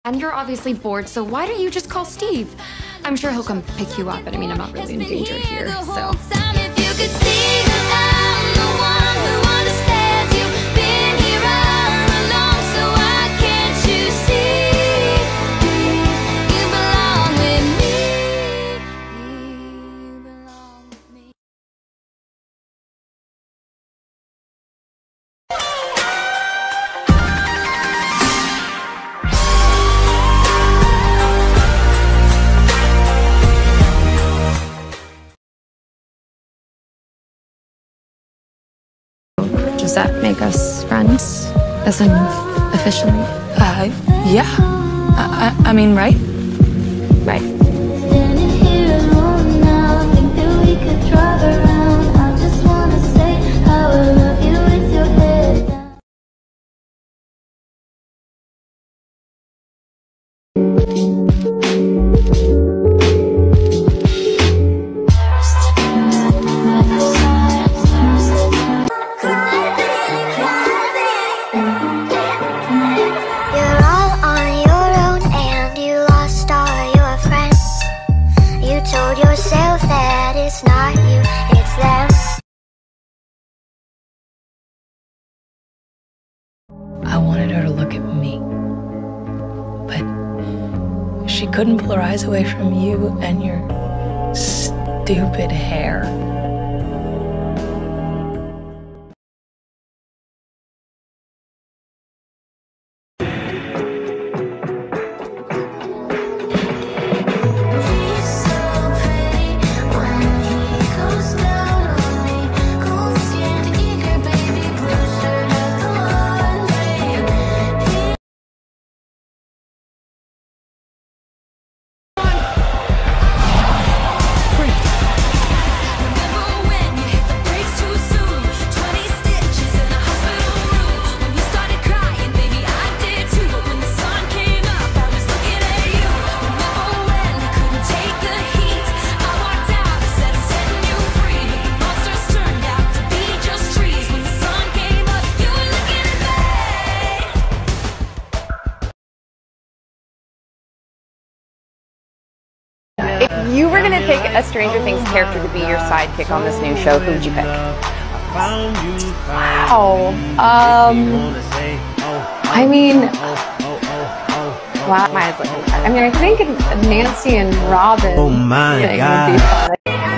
And you're obviously bored, so why don't you just call Steve? I'm sure he'll come pick you up, and I mean, I'm not really in danger here, so. Does that make us friends? As in, officially? Yeah. I mean, right? Right. I wanted her to look at me, but she couldn't pull her eyes away from you and your stupid hair. If you were going to pick a Stranger Things character to be your sidekick on this new show, who would you pick? Wow. I mean, wow. I mean, I think Nancy and Robin would be fun.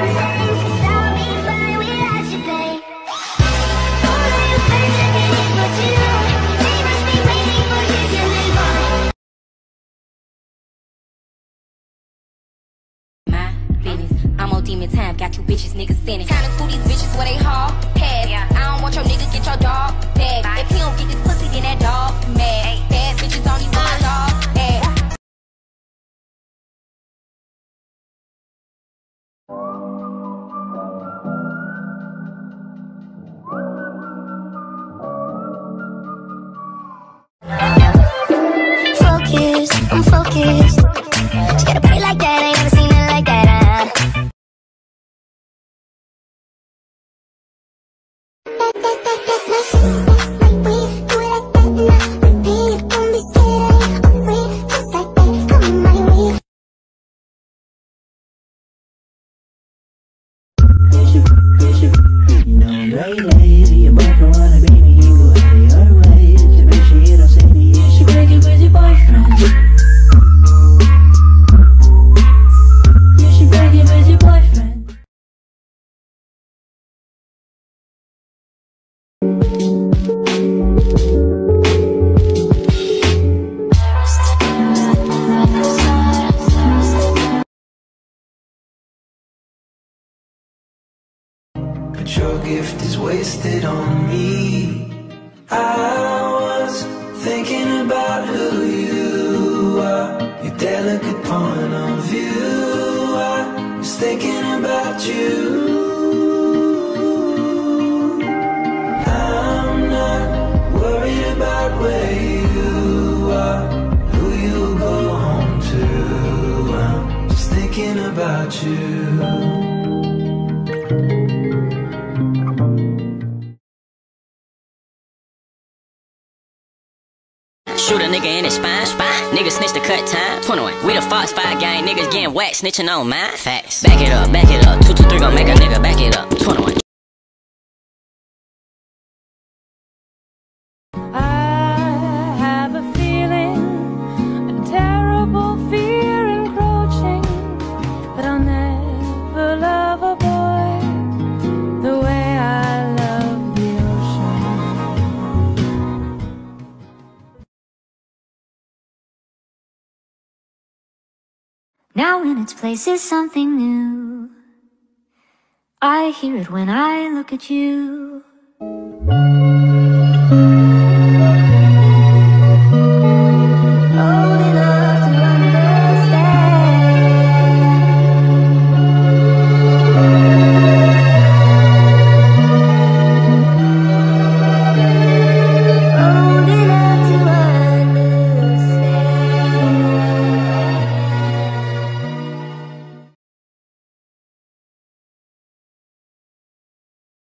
Demon time, got you bitches, niggas sinning. Kinda to these bitches where they haul pass. Yeah. I don't want your nigga get your dog back. If he don't get this pussy, then that dog mad. Bad bitches only want dog ass. Focus, I'm focused. She got a body like that, I ain't never seen it like that. But your gift is wasted on me. I was thinking about who you are, your delicate point of view. I was thinking about you. I'm not worried about where you are, who you go home to. I'm just thinking about you. Shoot a nigga in his spine. Nigga snitch the cut time. 21. We the Fox 5 gang, niggas getting whacked, snitching on mine. Facts. Back it up, 223 gon' make a nigga back it up. 21. I have a feeling, a terrible fear encroaching, but I'll never love a boy the way I love the ocean. Now in its place is something new. I hear it when I look at you.